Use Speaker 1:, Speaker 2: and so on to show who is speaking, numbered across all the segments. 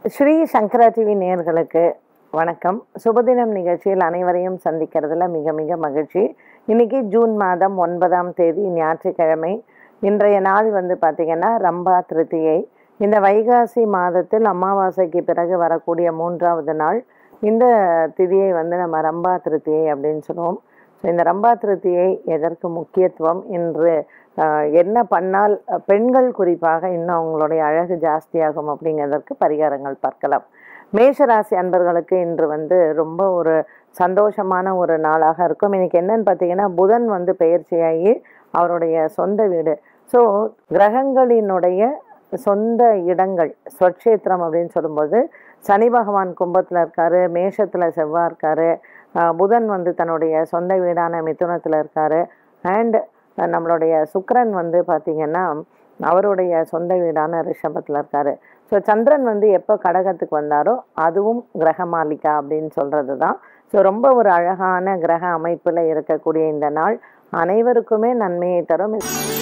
Speaker 1: ஸ்ரீ சங்கரா TV நேயர்களுக்கு வணக்கம். சுபதினம் நிகழ்ச்சியில் அனைவரையும் சந்திக்கிறதுல மிக மிக மகிழ்ச்சி. இன்னைக்கு ஜூன் மாதம் 9ஆம் தேதி ஞாயிற்றுக்கிழமை. இன்றைய நாள் பார்த்திங்கன்னா ரம்பா திருத்தியை. இந்த வைகாசி மாதத்தில் அமாவாசைக்கு பிறகு வரக்கூடிய 3வது நாள். இந்த திதியை நம்ம ரம்பா திருத்தியை அப்படின்னு சொல்லுவோம். இந்த ரம்பா திருத்தியை எதற்கு முக்கியத்துவம், இன்று என்ன பண்ணால் பெண்கள் குறிப்பாக இன்னும் அவங்களுடைய அழகு ஜாஸ்தியாகும் அப்படிங்கிறதற்கு பரிகாரங்கள் பார்க்கலாம். மேஷராசி அன்பர்களுக்கு இன்று ரொம்ப ஒரு சந்தோஷமான ஒரு நாளாக இருக்கும். இன்னைக்கு என்னன்னு பார்த்தீங்கன்னா, புதன் பெயர்ச்சியாகி அவருடைய சொந்த வீடு. ஸோ கிரகங்களினுடைய சொந்த இடங்கள் ஸ்வட்சேத்திரம் அப்படின்னு சொல்லும்போது, சனி பகவான் கும்பத்தில் இருக்காரு, மேஷத்தில் செவ்வாய் இருக்காரு, புதன் தன்னுடைய சொந்த வீடான மிதுனத்தில் இருக்காரு, அண்ட் நம்மளுடைய சுக்கிரன் பார்த்திங்கன்னா அவருடைய சொந்த வீடான ரிஷபத்தில் இருக்காரு. ஸோ சந்திரன் எப்போ கடகத்துக்கு வந்தாரோ அதுவும் கிரகமாலிகா அப்படின்னு சொல்கிறது தான். ஸோ ரொம்ப ஒரு அழகான கிரக அமைப்பில் இருக்கக்கூடிய இந்த நாள் அனைவருக்குமே நன்மையை தரும்.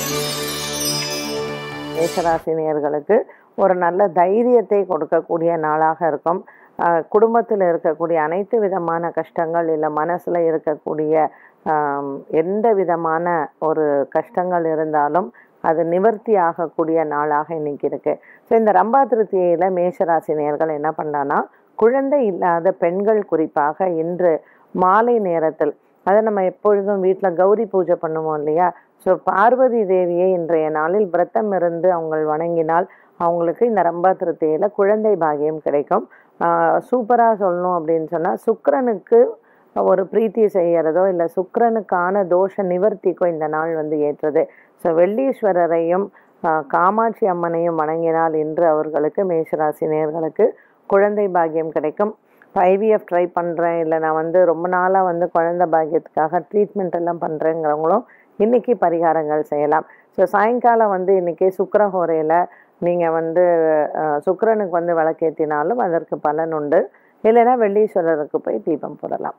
Speaker 1: மேஷராசினியர்களுக்கு ஒரு நல்ல தைரியத்தை கொடுக்கக்கூடிய நாளாக இருக்கும். குடும்பத்தில் இருக்கக்கூடிய அனைத்து விதமான கஷ்டங்கள், இல்லை மனசில் இருக்கக்கூடிய எந்த விதமான ஒரு கஷ்டங்கள் இருந்தாலும் அது நிவர்த்தி ஆகக்கூடிய நாளாக இன்னைக்கு இருக்கு. ஸோ இந்த ரம்பா திருத்தியில மேஷராசி நேயர்கள் என்ன பண்ணலான்னா, குழந்தை இல்லாத பெண்கள் குறிப்பாக இன்று மாலை நேரத்தில், அதை நம்ம எப்பொழுதும் வீட்டில் கௌரி பூஜை பண்ணுவோம் இல்லையா? ஸோ பார்வதி தேவியை இன்றைய நாளில் விரதம் இருந்து அவங்க வணங்கினால் அவங்களுக்கு இந்த ரம்பா திருத்தியில குழந்தை பாகியம் கிடைக்கும். சூப்பராக சொல்லணும் அப்படின்னு சொன்னால், சுக்கிரனுக்கு ஒரு பிரீத்தி செய்கிறதோ இல்லை சுக்கிரனுக்கான தோஷ நிவர்த்திக்கோ இந்த நாள் ஏற்றது. ஸோ வெள்ளீஸ்வரரையும் காமாட்சி அம்மனையும் வணங்கினால் இன்று அவர்களுக்கு மேஷராசி நேயர்களுக்கு குழந்தை பாக்கியம் கிடைக்கும். ஐவிஎஃப் ட்ரை பண்ணுறேன், இல்லை நான் ரொம்ப நாளாக குழந்தை பாக்கியத்துக்காக ட்ரீட்மெண்ட் எல்லாம் பண்ணுறேங்கிறவங்களும் இன்றைக்கி பரிகாரங்கள் செய்யலாம். ஸோ சாயங்காலம் இன்றைக்கி சுக்கிரஹோரையில் நீங்கள் சுக்கிரனுக்கு விளக்கேற்றினாலும் அதற்கு பலன் உண்டு. இல்லைன்னா வெள்ளீஸ்வரருக்கு போய் தீபம் போடலாம்.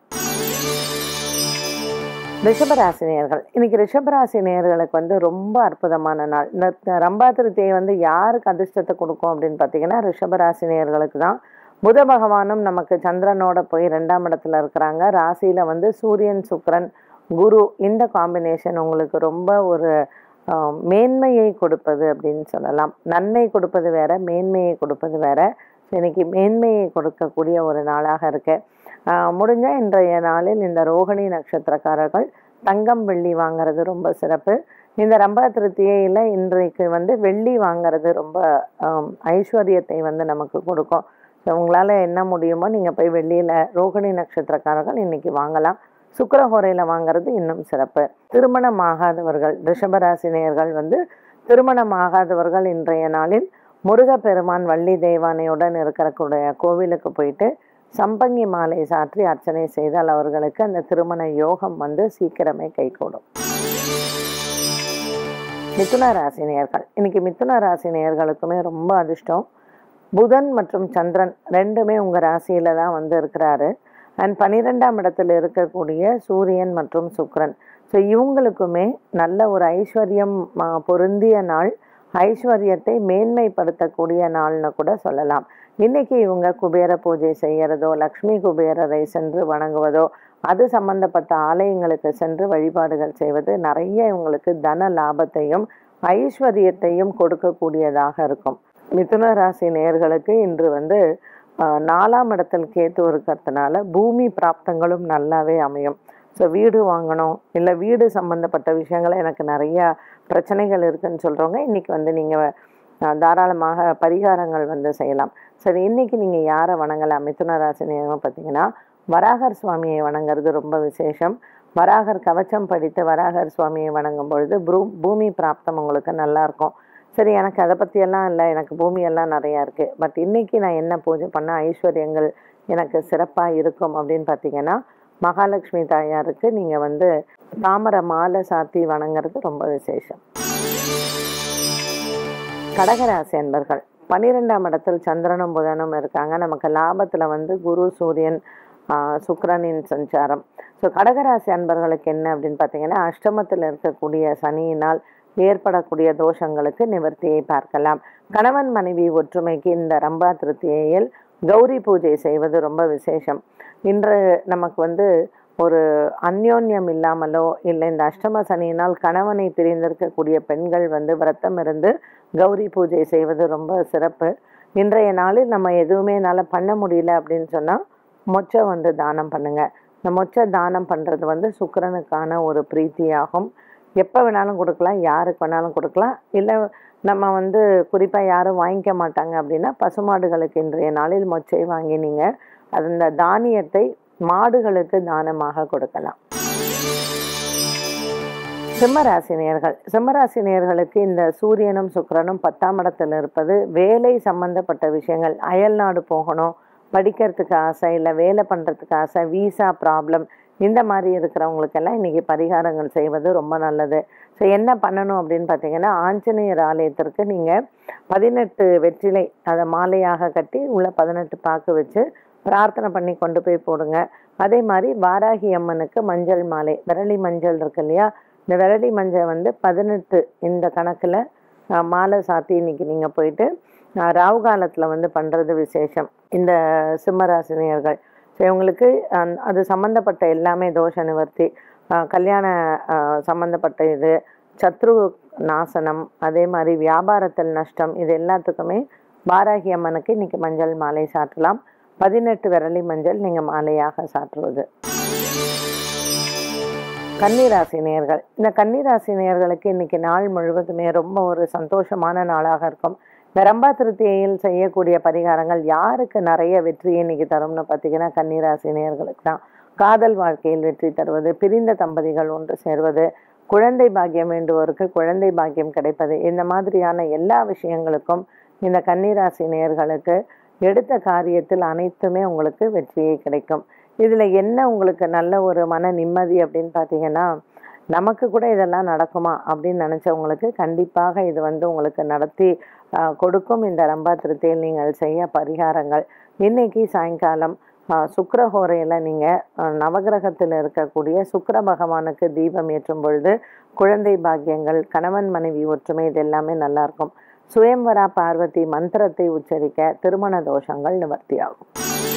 Speaker 1: ரிஷபராசி நேயர்கள், இன்னைக்கு ரிஷபராசி நேயர்களுக்கு ரொம்ப அற்புதமான நாள். இந்த ரம்பா திருத்தியை யாருக்கு அதிர்ஷ்டத்தை கொடுக்கும் அப்படின்னு பார்த்தீங்கன்னா, ரிஷபராசி நேயர்களுக்கு தான். புத பகவானும் நமக்கு சந்திரனோட போய் 2ஆம் இடத்துல இருக்கிறாங்க. ராசியில் சூரியன், சுக்கிரன், குரு, இந்த காம்பினேஷன் உங்களுக்கு ரொம்ப ஒரு மேன்மையை கொடுப்பது அப்படின்னு சொல்லலாம். நன்மை கொடுப்பது வேற, மேன்மையை கொடுப்பது வேற. இன்னைக்கு மேன்மையை கொடுக்கக்கூடிய ஒரு நாளாக இருக்கு. முடிஞ்சால் இன்றைய நாளில் இந்த ரோகிணி நட்சத்திரக்காரர்கள் தங்கம் வெள்ளி வாங்கிறது ரொம்ப சிறப்பு. இந்த ரம்பா திருத்தியில் இன்றைக்கு வெள்ளி வாங்கிறது ரொம்ப ஐஸ்வர்யத்தை நமக்கு கொடுக்கும். ஸோ உங்களால் என்ன முடியுமோ நீங்கள் போய் வெள்ளியில் ரோகிணி நட்சத்திரக்காரர்கள் இன்னைக்கு வாங்கலாம். சுக்கிரஹோரையில் வாங்கிறது இன்னும் சிறப்பு. திருமணம் ஆகாதவர்கள், ரிஷபராசி நேயர்கள் திருமணம் ஆகாதவர்கள் இன்றைய நாளில் முருகப்பெருமான் வள்ளி தெய்வானையுடன் இருக்கக்கூடிய கோவிலுக்கு போயிட்டு சம்பங்கி மாலை சாற்றி அர்ச்சனை செய்தால் அவர்களுக்கு அந்த திருமண யோகம் சீக்கிரமே கைகூடும். மிதுன ராசி நேயர்கள், இன்னைக்கு மிதுன ராசி நேயர்களுக்குமே ரொம்ப அதிர்ஷ்டம். புதன் மற்றும் சந்திரன் ரெண்டுமே உங்கள் ராசியில தான் இருக்கிறாரு. அண்ட் 12ஆம் இடத்துல இருக்கக்கூடிய சூரியன் மற்றும் சுக்கிரன். ஸோ இவங்களுக்குமே நல்ல ஒரு ஐஸ்வர்யம் பொருந்திய நாள், ஐஸ்வர்யத்தை மேன்மைப்படுத்தக்கூடிய நாள்னு கூட சொல்லலாம். இன்னைக்கு இவங்க குபேர பூஜை செய்கிறதோ, லக்ஷ்மி குபேரரை சென்று வணங்குவதோ, அது சம்பந்தப்பட்ட ஆலயங்களுக்கு சென்று வழிபாடுகள் செய்வது நிறைய இவங்களுக்கு தன லாபத்தையும் ஐஸ்வர்யத்தையும் கொடுக்கக்கூடியதாக இருக்கும். மிதுன ராசி நேயர்களுக்கு இன்று 4ஆம் இடத்தில் கேத்து இருக்கிறதுனால பூமி பிராப்தங்களும் நல்லாவே அமையும். ஸோ வீடு வாங்கணும், இல்லை வீடு சம்மந்தப்பட்ட விஷயங்களை எனக்கு நிறையா பிரச்சனைகள் இருக்குதுன்னு சொல்கிறவங்க இன்றைக்கி நீங்கள் தாராளமாக பரிகாரங்கள் செய்யலாம். சரி, இன்றைக்கி நீங்கள் யாரை வணங்கலாம்? மிதுன ராசி நேயர்கள் பார்த்தீங்கன்னா, வராகர் சுவாமியை வணங்குறது ரொம்ப விசேஷம். வராகர் கவச்சம் படித்து வராகர் சுவாமியை வணங்கும் பொழுது பூமி பிராப்தம் உங்களுக்கு நல்லாயிருக்கும். சரி, எனக்கு அதை பற்றியெல்லாம் இல்லை, எனக்கு பூமியெல்லாம் நிறையா இருக்குது, பட் இன்றைக்கி நான் என்ன பூஜை பண்ண ஐஸ்வர்யங்கள் எனக்கு சிறப்பாக இருக்கும் அப்படின்னு பார்த்தீங்கன்னா, மகாலட்சுமி தாயாருக்கு நீங்கள் தாமரை மாலை சாத்தி வணங்குறது ரொம்ப விசேஷம். கடகராசி அன்பர்கள், 12ஆம் இடத்தில் சந்திரனும் புதனும் இருக்காங்க. நமக்கு லாபத்தில் குரு, சூரியன், சுக்கிரனின் சஞ்சாரம். ஸோ கடகராசி அன்பர்களுக்கு என்ன அப்படின்னு பார்த்தீங்கன்னா, அஷ்டமத்தில் இருக்கக்கூடிய சனியினால் ஏற்படக்கூடிய தோஷங்களுக்கு நிவர்த்தியை பார்க்கலாம். கணவன் மனைவி ஒற்றுமைக்கு இந்த ரம்பா திருத்தியையில் கௌரி பூஜை செய்வது ரொம்ப விசேஷம். இன்று நமக்கு வந்து ஒரு அந்யோன்யம் இல்லாமலோ இல்லை இந்த அஷ்டம சனியினால் கணவனை பிரிந்திருக்கக்கூடிய பெண்கள் வந்து விரதம் இருந்து கௌரி பூஜை செய்வது ரொம்ப சிறப்பு. இன்றைய நாளில் நம்ம எதுவுமே என்னால் பண்ண முடியல அப்படின்னு சொன்னால் மொச்சை வந்து தானம் பண்ணுங்க. இந்த மொச்சை தானம் பண்ணுறது வந்து சுக்கிரனுக்கான ஒரு பிரீத்தியாகும். எப்போ வேணாலும் கொடுக்கலாம், யாருக்கு வேணாலும் கொடுக்கலாம். இல்லை நம்ம வந்து குறிப்பாக யாரும் வாங்கிக்க மாட்டாங்க அப்படின்னா பசுமாடுகளுக்கு இன்றைய நாளில் மொச்சை வாங்கி நீங்கள் அந்த தானியத்தை மாடுகளுக்கு தானமாக கொடுக்கலாம். சிம்மராசினியர்களுக்கு இந்த சூரியனும் சுக்கிரனும் 10ஆம் இடத்தில் இருப்பது வேலை சம்பந்தப்பட்ட விஷயங்கள், அயல்நாடு போகணும், படிக்கிறதுக்கு ஆசை, இல்லை வேலை பண்ணுறதுக்கு ஆசை, வீசா ப்ராப்ளம், இந்த மாதிரி இருக்கிறவங்களுக்கெல்லாம் இன்றைக்கி பரிகாரங்கள் செய்வது ரொம்ப நல்லது. ஸோ என்ன பண்ணணும் அப்படின்னு பார்த்தீங்கன்னா, ஆஞ்சநேயர் ஆலயத்திற்கு நீங்கள் 18 வெற்றிலை அதை மாலையாக கட்டி உள்ள 18 பாக்கு வச்சு பிரார்த்தனை பண்ணி கொண்டு போய் போடுங்க. அதே மாதிரி வாராகி அம்மனுக்கு மஞ்சள் மாலை, விரலி மஞ்சள் இருக்கு இல்லையா, இந்த விரலி மஞ்சள் வந்து 18 இந்த கணக்கில் மாலை சாத்தி இன்னைக்கு நீங்கள் போயிட்டு ராகு காலத்தில் வந்து பண்ணுறது விசேஷம். இந்த சிம்மராசினியர்கள் ஸோ இவங்களுக்கு அது சம்மந்தப்பட்ட எல்லாமே தோஷ நிவர்த்தி, கல்யாண சம்மந்தப்பட்ட இது, சத்ரு நாசனம், அதே மாதிரி வியாபாரத்தில் நஷ்டம், இது எல்லாத்துக்குமே வாராகி அம்மனுக்கு இன்னைக்கு மஞ்சள் மாலை சாற்றலாம். 18 விரலி மஞ்சள் நீங்கள் மாலையாக சாற்றுவது. கன்னிராசினியர்கள், இந்த கன்னிராசினியர்களுக்கு இன்னைக்கு நாள் முழுவதுமே ரொம்ப ஒரு சந்தோஷமான நாளாக இருக்கும். இந்த ரம்பா திருத்தியில் செய்யக்கூடிய பரிகாரங்கள் யாருக்கு நிறைய வெற்றியை இன்னைக்கு தரும்னு பார்த்தீங்கன்னா கன்னிராசினியர்களுக்கு தான். காதல் வாழ்க்கையில் வெற்றி தருவது, பிரிந்த தம்பதிகள் ஒன்று சேர்வது, குழந்தை பாக்கியம் வேண்டுவோருக்கு குழந்தை பாக்கியம் கிடைப்பது, இந்த மாதிரியான எல்லா விஷயங்களுக்கும் இந்த கன்னிராசி நேயர்களுக்கு எடுத்த காரியத்தில் அனைத்துமே உங்களுக்கு வெற்றியை கிடைக்கும். இதில் என்ன உங்களுக்கு நல்ல ஒரு மன நிம்மதி அப்படின்னு பார்த்தீங்கன்னா, நமக்கு கூட இதெல்லாம் நடக்குமா அப்படின்னு நினச்சவங்களுக்கு கண்டிப்பாக இது வந்து உங்களுக்கு நடத்தி கொடுக்கும். இந்த ரம்பா திருத்தியில் நீங்கள் செய்ய பரிகாரங்கள் இன்னைக்கு சாயங்காலம் சுக்கிரஹோரையில் நீங்கள் நவகிரகத்தில் இருக்கக்கூடிய சுக்கிர பகவானுக்கு தீபம் ஏற்றும் பொழுது குழந்தை பாக்கியங்கள், கணவன் மனைவி ஒற்றுமை, இது எல்லாமே நல்லாயிருக்கும். சுயம்வரா பார்வதி மந்திரத்தை உச்சரிக்க திருமண தோஷங்கள் நிவர்த்தியாகும்.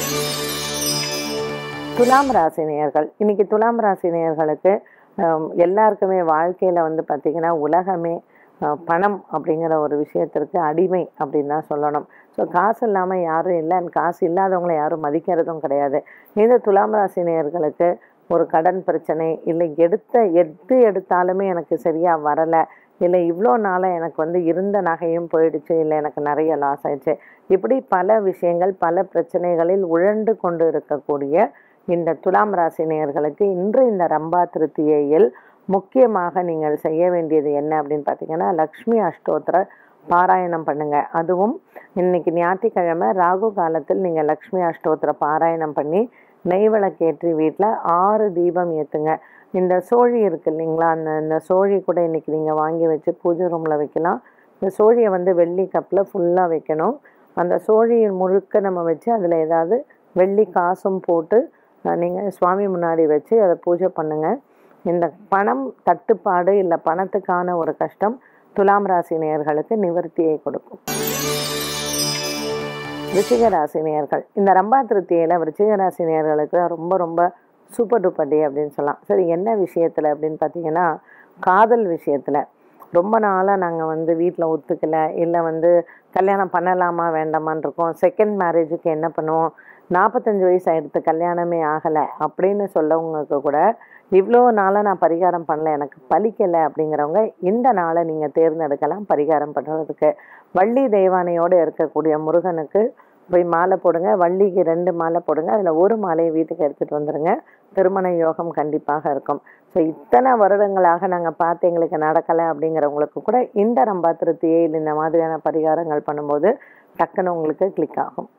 Speaker 1: துலாம் ராசினியர்கள், இன்னைக்கு துலாம் ராசினியர்களுக்கு எல்லாருக்குமே வாழ்க்கையில் வந்து பார்த்திங்கன்னா உலகமே பணம் அப்படிங்கிற ஒரு விஷயத்திற்கு அடிமை அப்படின்னு தான் சொல்லணும். ஸோ காசு இல்லாமல் யாரும் இல்லை, காசு இல்லாதவங்களை யாரும் மதிக்கிறதும் கிடையாது. இந்த துலாம் ராசினியர்களுக்கு ஒரு கடன் பிரச்சனை, இல்லை எது எடுத்தாலுமே எனக்கு சரியாக வரலை, இல்லை இவ்வளோ நாளாக எனக்கு வந்து இருந்த நகையும் போயிடுச்சு, இல்லை எனக்கு நிறைய லாஸ் ஆயிடுச்சு, இப்படி பல விஷயங்கள் பல பிரச்சனைகளில் உழண்டு கொண்டு இருக்கக்கூடிய இந்த துலாம் ராசினியர்களுக்கு இன்று இந்த ரம்பா திருத்தியையில் முக்கியமாக நீங்கள் செய்ய வேண்டியது என்ன அப்படின்னு பார்த்தீங்கன்னா, லக்ஷ்மி அஷ்டோத்திர பாராயணம் பண்ணுங்க. அதுவும் இன்னைக்கு ஞாயிற்றுக்கிழமை ராகு காலத்தில் நீங்கள் லக்ஷ்மி அஷ்டோத்திர பாராயணம் பண்ணி நெய் விளக்கேற்றி வீட்டில் 6 தீபம் ஏற்றுங்க. இந்த சோழி இருக்கு இல்லைங்களா, இந்த சோழி கூட இன்னைக்கு நீங்கள் வாங்கி வச்சு பூஜை ரூமில் வைக்கலாம். இந்த சோழியை வந்து வெள்ளி கப்பில் ஃபுல்லாக வைக்கணும். அந்த சோழியின் முழுக்க நம்ம வச்சு அதில் ஏதாவது வெள்ளி காசும் போட்டு நீங்கள் சுவாமி முன்னாடி வச்சு அதை பூஜை பண்ணுங்கள். இந்த பணம் தட்டுப்பாடு இல்லை பணத்துக்கான ஒரு கஷ்டம் துலாம் ராசி நேயர்களுக்கு நிவர்த்தியை கொடுக்கும். விருச்சிக ராசி நேயர்கள், இந்த ரம்பா திருத்தியில் விருச்சிக ராசி நேயர்களுக்கு ரொம்ப ரொம்ப சூப்பர் டூப்பர் டே அப்படின்னு சொல்லலாம். சரி, என்ன விஷயத்தில் அப்படின்னு பார்த்தீங்கன்னா, காதல் விஷயத்தில் ரொம்ப நாளாக நாங்கள் வந்து வீட்டில் ஒத்துக்கலை, இல்லை வந்து கல்யாணம் பண்ணலாமா வேண்டாமான் இருக்கோம், செகண்ட் மேரேஜுக்கு என்ன பண்ணுவோம், 45 வயசு ஆகிடுத்து கல்யாணமே ஆகலை அப்படின்னு சொல்லவங்களுக்கு கூட இவ்வளோ நாளாக நான் பரிகாரம் பண்ணல, எனக்கு பலிக்கலை அப்படிங்கிறவங்க இந்த நாளை நீங்கள் தேர்ந்தெடுக்கலாம் பரிகாரம் பண்ணுறதுக்கு. வள்ளி தெய்வானையோடு இருக்கக்கூடிய முருகனுக்கு போய் மாலை போடுங்க. வள்ளிக்கு 2 மாலை போடுங்க. அதில் ஒரு மாலையை வீட்டுக்கு எடுத்துகிட்டு வந்துடுங்க. திருமண யோகம் கண்டிப்பாக இருக்கும். ஸோ இத்தனை வருடங்களாக நாங்கள் பார்த்து எங்களுக்கு நடக்கலை அப்படிங்கிறவங்களுக்கு கூட இந்த ரம்பா திருத்தியை இந்த மாதிரியான பரிகாரங்கள் பண்ணும்போது டக்குன்னு உங்களுக்கு கிளிக் ஆகும்.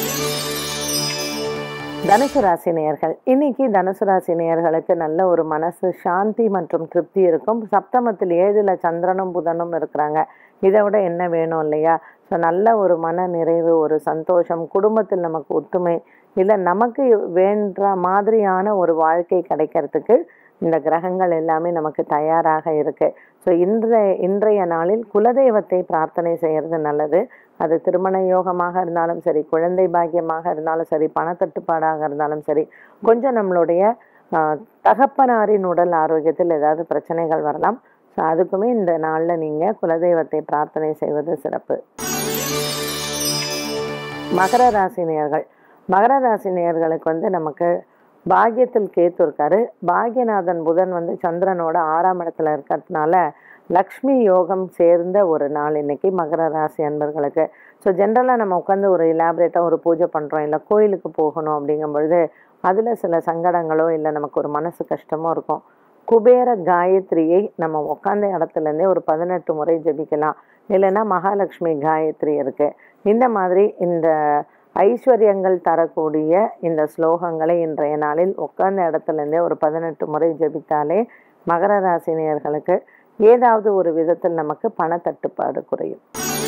Speaker 1: தனுசு ராசி நேயர்கள், இன்னைக்கு தனுசு ராசி நேயர்களுக்கு நல்ல ஒரு மனசு சாந்தி மற்றும் திருப்தி இருக்கும். சப்தமத்தில் 7ல் சந்திரனும் புதனும் இருக்கிறாங்க. இதை விட என்ன வேணும் இல்லையா? ஸோ நல்ல ஒரு மன நிறைவு, ஒரு சந்தோஷம், குடும்பத்தில் நமக்கு ஒத்துமை, இல்லை நமக்கு வேண்ட மாதிரியான ஒரு வாழ்க்கை கிடைக்கிறதுக்கு இந்த கிரகங்கள் எல்லாமே நமக்கு தயாராக இருக்குது. ஸோ இன்றைய நாளில் குலதெய்வத்தை பிரார்த்தனை செய்கிறது நல்லது. அது திருமண யோகமாக இருந்தாலும் சரி, குழந்தை பாக்கியமாக இருந்தாலும் சரி, பணத்தட்டுப்பாடாக இருந்தாலும் சரி, கொஞ்சம் நம்மளுடைய தகப்பனாரின் உடல் ஆரோக்கியத்தில் ஏதாவது பிரச்சனைகள் வரலாம். ஸோ அதுக்குமே இந்த நாளில் நீங்கள் குலதெய்வத்தை பிரார்த்தனை செய்வது சிறப்பு. மகர ராசி நேயர்கள், மகர ராசி நேயர்களுக்கு நமக்கு பாக்கியத்தில் கேத்து இருக்காரு. பாக்யநாதன் புதன் சந்திரனோட 6ஆம் இடத்துல இருக்கிறதுனால லக்ஷ்மி யோகம் சேர்ந்த ஒரு நாள் இன்னைக்கு மகர ராசி அன்பர்களுக்கு. ஸோ ஜென்ரலாக நம்ம உட்காந்து ஒரு இலாபரேட்டாக ஒரு பூஜை பண்ணுறோம், இல்லை கோயிலுக்கு போகணும் அப்படிங்கும் பொழுது அதில் சில சங்கடங்களோ இல்லை நமக்கு ஒரு மனசு கஷ்டமோ இருக்கும். குபேர காயத்ரியை நம்ம உட்காந்த இடத்துலேருந்தே ஒரு 18 முறை ஜபிக்கலாம். இல்லைன்னா மகாலட்சுமி காயத்ரி இருக்குது. இந்த மாதிரி இந்த ஐஸ்வர்யங்கள் தரக்கூடிய இந்த ஸ்லோகங்களை இன்றைய நாளில் உட்கார்ந்த இடத்துலேருந்தே ஒரு 18 முறை ஜபித்தாலே மகர ராசி நேயர்களுக்கு ஏதாவது ஒரு விதத்தில் நமக்கு பணத்தட்டுப்பாடு குறையும்.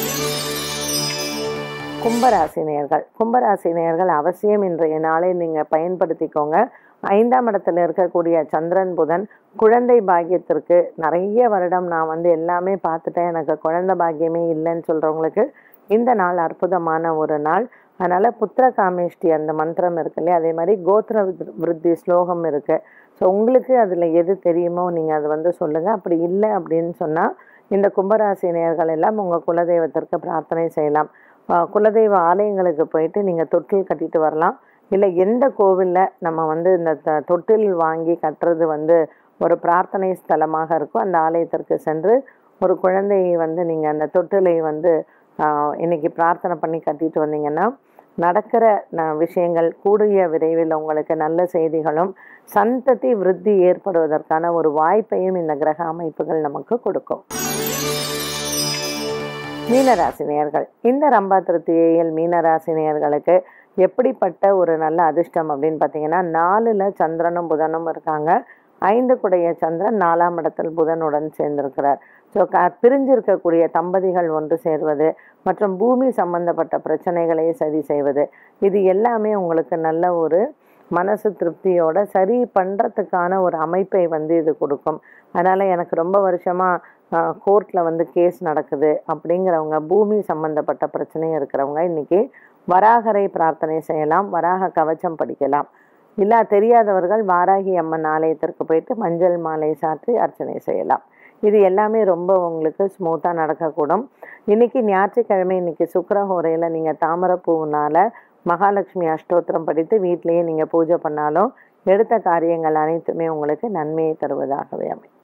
Speaker 1: கும்பராசி நேயர்கள், கும்பராசி நேயர்கள் அவசியம் இன்றைய நாளை நீங்கள் பயன்படுத்திக்கோங்க. 5ஆம் இடத்துல இருக்கக்கூடிய சந்திரன் புதன் குழந்தை பாக்கியத்திற்கு நிறைய வருடம் நான் எல்லாமே பார்த்துட்டேன், எனக்கு குழந்தை பாக்கியமே இல்லைன்னு சொல்கிறவங்களுக்கு இந்த நாள் அற்புதமான ஒரு நாள். அதனால் புத்திர காமேஷ்டி அந்த மந்திரம் இருக்கு இல்லையா, அதே மாதிரி கோத்திர விருத்தி ஸ்லோகம் இருக்குது. ஸோ உங்களுக்கு அதில் எது தெரியுமோ நீங்கள் அதை சொல்லுங்கள். அப்படி இல்லை அப்படின்னு சொன்னால் இந்த கும்பராசி நேயர்கள் எல்லாம் உங்கள் குலதெய்வத்திற்கு பிரார்த்தனை செய்யலாம். குலதெய்வ ஆலயங்களுக்கு போயிட்டு நீங்கள் தொட்டில் கட்டிட்டு வரலாம். இல்லை எந்த கோவிலில் நம்ம இந்த தொட்டில் வாங்கி கட்டுறது ஒரு பிரார்த்தனை ஸ்தலமாக இருக்கும், அந்த ஆலயத்திற்கு சென்று ஒரு குழந்தையை நீங்கள் அந்த தொட்டிலை இன்னைக்கு பிரார்த்தனை பண்ணி கட்டிட்டு வந்தீங்கன்னா நடக்கிற விஷயங்கள் கூடிய விரைவில் உங்களுக்கு நல்ல செய்திகளும் சந்ததி விருத்தி ஏற்படுவதற்கான ஒரு வாய்ப்பையும் இந்த கிரக அமைப்புகள் நமக்கு கொடுக்கும். மீனராசி நேயர்கள், இந்த ரம்பா திருத்தியில் மீனராசி நேயர்களுக்கு எப்படிப்பட்ட ஒரு நல்ல அதிர்ஷ்டம் அப்படின்னு பார்த்தீங்கன்னா, 4ல் சந்திரனும் புதனும் இருக்காங்க. 5 குடைய சந்திரன் 4ஆம் இடத்தில் புதனுடன் சேர்ந்திருக்கிறார். ஸோ பிரிஞ்சிருக்கக்கூடிய தம்பதிகள் ஒன்று சேர்வது மற்றும் பூமி சம்பந்தப்பட்ட பிரச்சனைகளை சரி செய்வது, இது எல்லாமே உங்களுக்கு நல்ல ஒரு மனசு திருப்தியோட சரி பண்ணுறதுக்கான ஒரு அமைப்பை இது கொடுக்கும். அதனால் எனக்கு ரொம்ப வருஷமாக கோர்ட்டில் கேஸ் நடக்குது அப்படிங்கிறவங்க, பூமி சம்பந்தப்பட்ட பிரச்சனை இருக்கிறவங்க இன்றைக்கி வராகரை பிரார்த்தனை செய்யலாம், வராக கவச்சம் படிக்கலாம். இல்லை தெரியாதவர்கள் வாராகி அம்மன் ஆலயத்திற்கு போயிட்டு மஞ்சள் மாலை சாற்றி அர்ச்சனை செய்யலாம். இது எல்லாமே ரொம்ப உங்களுக்கு ஸ்மூத்தாக நடக்கக்கூடும். இன்றைக்கி ஞாயிற்றுக்கிழமை, இன்றைக்கி சுக்கிரஹோரையில் நீங்கள் தாமரைப்பூவினால் மகாலட்சுமி அஷ்டோத்திரம் படித்து வீட்டிலேயே நீங்கள் பூஜை பண்ணாலும் எடுத்த காரியங்கள் அனைத்துமே உங்களுக்கு நன்மையை தருவதாகவே அமையும்.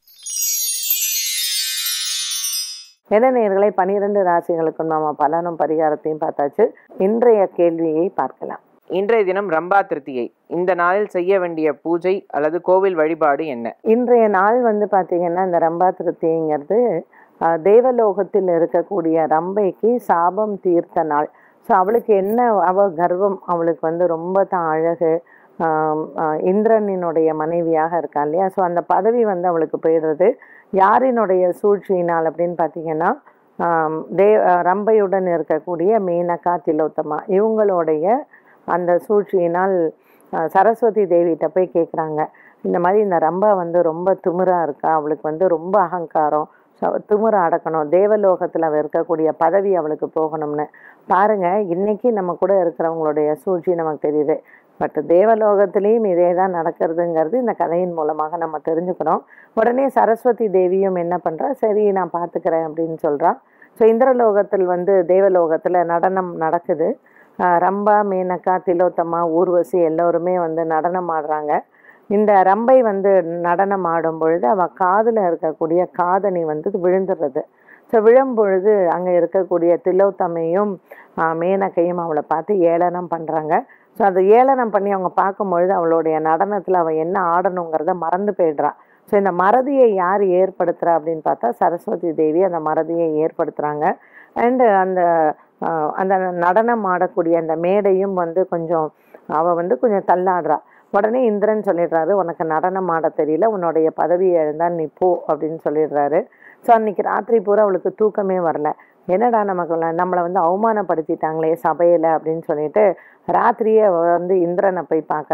Speaker 1: நேயர்களை 12 ராசிகளுக்கும் நம்ம பலனும் பரிகாரத்தையும் பார்த்தாச்சு. இன்றைய கேள்வியை பார்க்கலாம்.
Speaker 2: இன்றைய தினம் ரம்பா திருத்தியை, இந்த நாளில் செய்ய வேண்டிய பூஜை அல்லது கோவில் வழிபாடு என்ன?
Speaker 1: இன்றைய நாள் பார்த்தீங்கன்னா இந்த ரம்பா திருத்திங்கிறது தேவலோகத்தில் இருக்கக்கூடிய ரம்பைக்கு சாபம் தீர்த்த நாள். ஸோ அவளுக்கு என்ன, அவள் கர்வம், அவளுக்கு ரொம்ப தான் அழகு, இந்திரனினுடைய மனைவியாக இருக்கா இல்லையா. ஸோ அந்த பதவி அவளுக்கு போயிடுறது யாரினுடைய சூழ்ச்சியினால் அப்படின்னு பார்த்தீங்கன்னா, ரம்பையுடன் இருக்கக்கூடிய மேனகா திலோத்தமா இவங்களுடைய அந்த சூழ்ச்சியினால் சரஸ்வதி தேவிகிட்ட போய் கேட்குறாங்க, இந்த மாதிரி இந்த ரம்பா ரொம்ப திமிராக இருக்கா, அவளுக்கு ரொம்ப அகங்காரம், திமிரை அடக்கணும், தேவலோகத்தில் அவள் இருக்கக்கூடிய பதவி அவளுக்கு போகணும்னு. பாருங்கள், இன்றைக்கி நம்ம கூட இருக்கிறவங்களுடைய சூழ்ச்சி நமக்கு தெரியுது. பட் தேவலோகத்திலையும் இதே தான் நடக்கிறதுங்கிறது இந்த கதையின் மூலமாக நம்ம தெரிஞ்சுக்கிறோம். உடனே சரஸ்வதி தேவியும் என்ன பண்ணுறா, சரி நான் பார்த்துக்கிறேன் அப்படின்னு சொல்கிறா. ஸோ இந்திரலோகத்தில் தேவலோகத்தில் நடனம் நடக்குது. ரம்பா, மேனகா, திலோத்தமா, ஊர்வசி எல்லோருமே நடனம் ஆடுறாங்க. இந்த ரம்பை நடனம் ஆடும் பொழுது அவள் காதில் இருக்கக்கூடிய காதணி விழுந்துடுறது. ஸோ விழும்பொழுது அங்கே இருக்கக்கூடிய திலோத்தமையும் மேனகையும் அவளை பார்த்து ஏளனம் பண்ணுறாங்க. ஸோ அதை ஏளனம் பண்ணி அவங்க பார்க்கும்பொழுது அவளுடைய நடனத்தில் அவள் என்ன ஆடணுங்கிறத மறந்து போயிடுறா. ஸோ இந்த மறதியை யார் ஏற்படுத்துகிறா அப்படின்னு பார்த்தா சரஸ்வதி தேவி அந்த மறதியை ஏற்படுத்துகிறாங்க. அண்டு அந்த அந்த நடனம் ஆடக்கூடிய அந்த மேடையும் கொஞ்சம் அவள் கொஞ்சம் தள்ளாடுறா. உடனே இந்திரன் சொல்லிடுறாரு, உனக்கு நடனம் ஆட தெரியல, உன்னுடைய பதவியை எழுந்தால் நீ போ அப்படின்னு சொல்லிடுறாரு. ஸோ அன்றைக்கி ராத்திரி பூரா அவளுக்கு தூக்கமே வரல. என்னடா நம்மளை அவமானப்படுத்திட்டாங்களே சபையில் அப்படின்னு சொல்லிட்டு ராத்திரியே இந்திரனை போய் பார்க்குறா.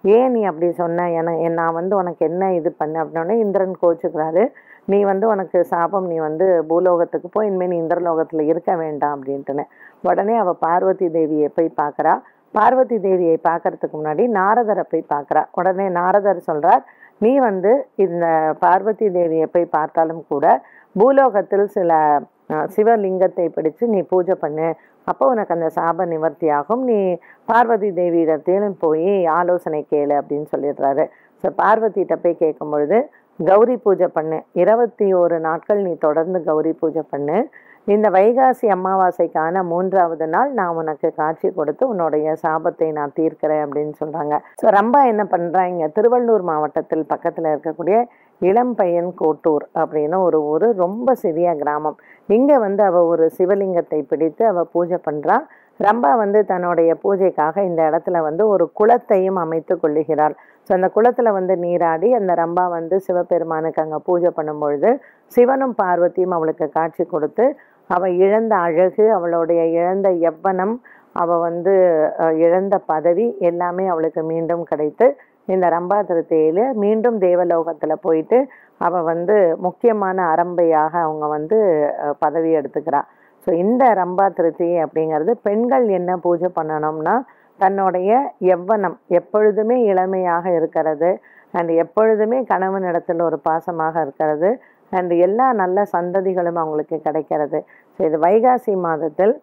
Speaker 1: ஏன் நீ அப்படி சொன்ன, நான் வந்து உனக்கு என்ன இது பண்ண அப்படின்னோடனே இந்திரன் கோச்சுக்கிறாரு. நீ வந்து உனக்கு சாபம், நீ வந்து பூலோகத்துக்கு போய் இனிமேல் நீ இந்திரலோகத்தில் இருக்க வேண்டாம் அப்படின்ட்டுன்னு. உடனே அவள் பார்வதி தேவியை போய் பார்க்குறா. பார்வதி தேவியை பார்க்கறதுக்கு முன்னாடி நாரதரை போய் பார்க்குறா. உடனே நாரதர் சொல்கிறார், நீ வந்து இந்த பார்வதி தேவியை போய் பார்த்தாலும் கூட பூலோகத்தில் சில சிவலிங்கத்தை பிடிச்சு நீ பூஜை பண்ணு, அப்போ உனக்கு அந்த சாப நிவர்த்தி ஆகும், நீ பார்வதி தேவியிடத்திலும் போய் ஆலோசனை கேளு அப்படின்னு சொல்லிடுறாரு. ஸோ பார்வதிகிட்ட போய் கேட்கும் பொழுது, கௌரி பூஜை பண்ணு, 21 நாட்கள் நீ தொடர்ந்து கௌரி பூஜை பண்ணு, இந்த வைகாசி அமாவாசைக்கான 3வது நாள் நான் உனக்கு காட்சி கொடுத்து உன்னுடைய சாபத்தை நான் தீர்க்கிறேன் அப்படின்னு சொல்றாங்க. ஸோ ரம்பா என்ன பண்றாங்க, திருவள்ளூர் மாவட்டத்தில் பக்கத்தில் இருக்கக்கூடிய இளம்பையன் கோட்டூர் அப்படின்னு ஒரு ஊர், ரொம்ப சிறிய கிராமம். இங்கே வந்து அவள் ஒரு சிவலிங்கத்தை பிடித்து அவள் பூஜை பண்ணுறா. ரம்பா வந்து தன்னுடைய பூஜைக்காக இந்த இடத்துல வந்து ஒரு குளத்தையும் அமைத்து கொள்ளுகிறாள். ஸோ அந்த குளத்தில் வந்து நீராடி அந்த ரம்பா வந்து சிவபெருமானுக்கு அங்கே பூஜை பண்ணும்பொழுது சிவனும் பார்வதியும் அவளுக்கு காட்சி கொடுத்து அவள் இழந்த அழகு, அவளுடைய இழந்த யவ்வனம், அவள் வந்து இழந்த பதவி எல்லாமே அவளுக்கு மீண்டும் கிடைத்து இந்த ரம்பா திருத்தையில் மீண்டும் தேவலோகத்தில் போயிட்டு அவள் வந்து முக்கியமான அரம்பையாக அவங்க வந்து பதவி எடுத்துக்கிறா. ஸோ இந்த ரம்பா திருத்தியை அப்படிங்கிறது பெண்கள் என்ன பூஜை பண்ணணும்னா, தன்னுடைய யவ்வனம் எப்பொழுதுமே இளமையாக இருக்கிறது, அண்ட் எப்பொழுதுமே கணவனிடத்தில் ஒரு பாசமாக இருக்கிறது, அண்ட் எல்லா நல்ல சந்ததிகளும் அவங்களுக்கு கிடைக்கிறது. ஸோ இது வைகாசி மாதத்தில்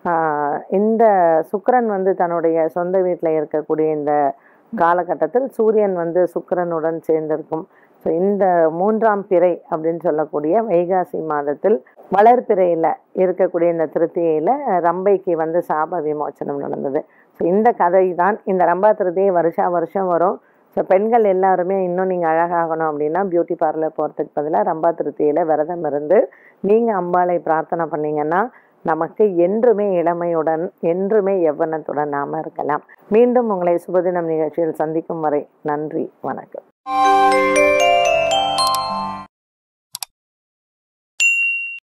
Speaker 1: இந்த சுக்கிரன் வந்து தன்னுடைய சொந்த வீட்டில் இருக்கக்கூடிய இந்த காலகட்டத்தில் சூரியன் வந்து சுக்கிரனுடன் சேர்ந்திருக்கும். ஸோ இந்த 3ஆம் பிறை அப்படின்னு சொல்லக்கூடிய வைகாசி மாதத்தில் வளர்பிறையில் இருக்கக்கூடிய இந்த திருத்தியையில் ரம்பைக்கு வந்து சாப விமோச்சனம் நடந்தது. ஸோ இந்த கதை தான். இந்த ரம்பா திருத்தியை வருஷம் வரும். ஸோ பெண்கள் எல்லாருமே இன்னும் நீங்கள் அழகாகணும் அப்படின்னா பியூட்டி பார்லர் போகிறதுக்கு பதிலாக ரம்பா திருத்தியில் விரதம் இருந்து நீங்கள் அம்பாளை பிரார்த்தனை பண்ணிங்கன்னா நமக்கு என்றுமே இளமையுடன் என்றுமே யவ்வனத்துடன் நாம் இருக்கலாம். மீண்டும் உங்களை சுபதினம் நிகழ்ச்சியில் சந்திக்கும் வரை நன்றி, வணக்கம்.